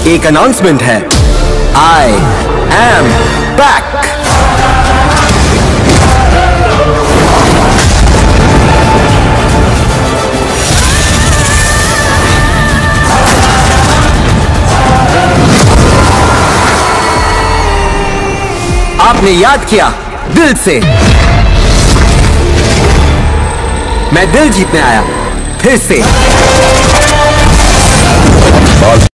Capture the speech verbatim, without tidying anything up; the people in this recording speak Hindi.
एक अनाउंसमेंट है। I am back. आपने याद किया दिल से। मैं दिल जीतने आया फिर से।